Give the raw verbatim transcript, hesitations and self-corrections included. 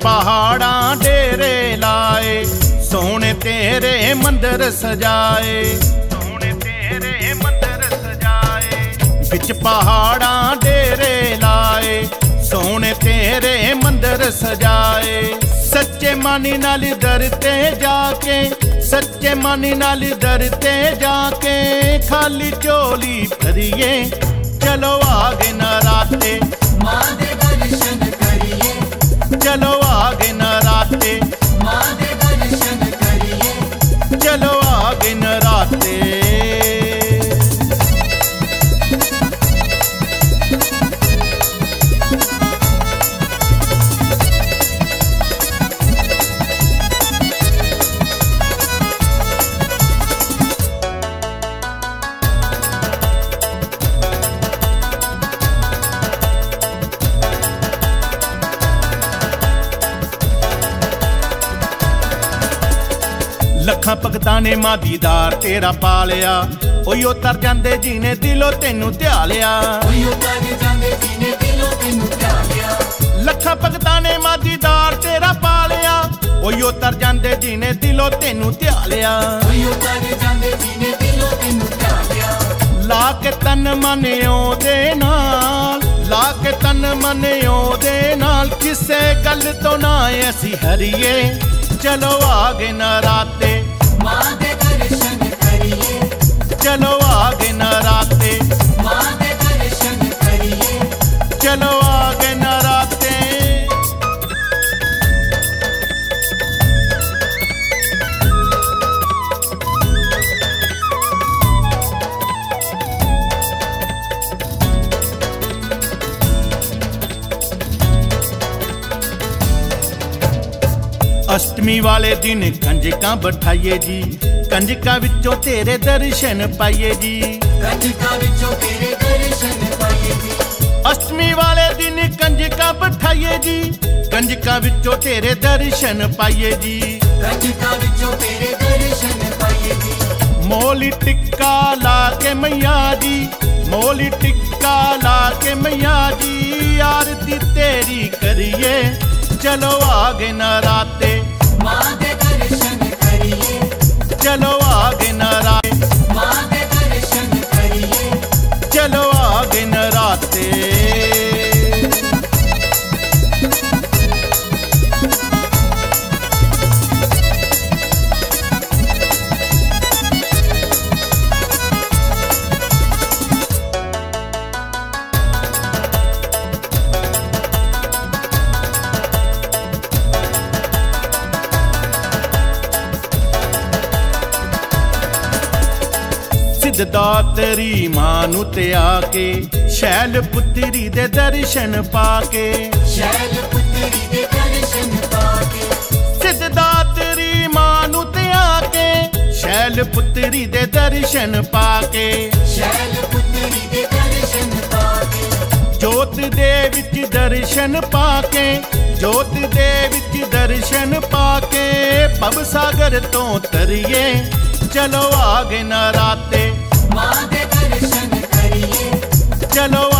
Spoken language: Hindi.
पहाड़ां डेरे लाए, सोने तेरे मंदिर सजाए, सोने तेरे मंदिर सजाए। बिच पहाड़ां डेरे लाए, सोने तेरे मंदिर सजाए। सच्चे मन नाल दर ते जाके, सच्चे मन नाल दर ते जाके, खाली झोली भरिए चलो आगे नराते, मां दे दर्शन करिए, चलो आगे नराते, मां दे दर्शन करिए, चलो आगे नराते। लखां भगतां ने मां दीदार तेरा पालिया, ओयो तर जांदे जीने दिलों तेनू ध्यालिया, ओयो तर जांदे जीने दिलों तेनू ध्यालिया। लखां भगतां ने मां दीदार तेरा पालिया, ओयो तर जांदे जीने दिलों तेनू ध्यालिया, ओयो तर जांदे जीने दिलों तेनू ध्यालिया। ला के तन मन ओदे नाल, ला के तन मन ओदे नाल, किसे गल तो ना असी हरिए चलो आगे नराते, मां दे दर्शन करिए, चलो आगे नराते, मां दे दर्शन करिए, चलो आगे नराते। अष्टमी वाले दिन कंजकां बैठाइए जी, कंजकां विचों तेरे दर्शन पाइए जी, कंजकां विचों तेरे दर्शन पाइए जी। अष्टमी वाले दिन कंजकां बैठाइए जी, कंजकां विचों तेरे दर्शन पाइए जी, कंजकां विचों तेरे दर्शन पाइए जी। मोली टिक्का ला के मैया जी, मोली टिक्का ला के मैया जी, आरती तेरी करिए चलो आगे नराते, मां दे दर्शन करिए, चलो आगे नराते, मां दे दर्शन करिए, चलो आगे नराते। सिद्धदातरी मानू ते आके, शैल पुत्री दे दर्शन पाके, शैल पुत्री दे दर्शन पाके। सिद्धदातरी मानू ते आके, शैल पुत्री दे दर्शन पाके, शैल पुत्री दे दर्शन पाके। जोत दे विच दर्शन पाके, जोत दे विच दर्शन पाके, भव सागर तो तरिए चलो आगे नराते, मां दे दर्शन करिए, चलो